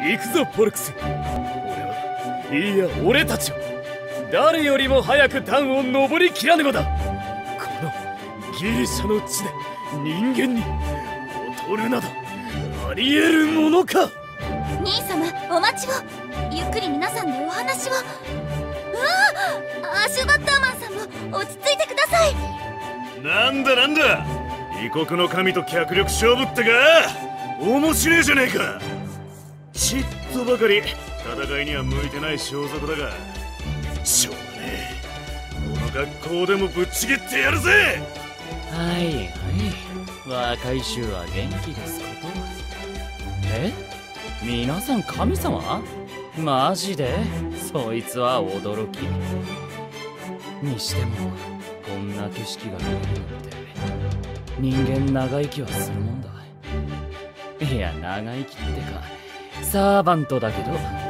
行くぞポルクス。いや俺たちは誰よりも早く段を登りきらねばだ。このギリシャの地で人間に劣るなどありえるものか。 兄様お待ちを。ゆっくり皆さんでお話を。アシュバッターマンさんも落ち着いてください。 なんだなんだ、異国の神と脚力勝負ってか。面白いじゃねえか。ちっとばかり戦いには向いてない装束だがしょうがねえ。この学校でもぶっちぎってやるぜ。 はいはい、若い衆は元気ですこと。皆さん神様？マジで？そいつは驚き。にしてもこんな景色が見えるなんて人間長生きはするもんだ。いや長生きってかサーバントだけど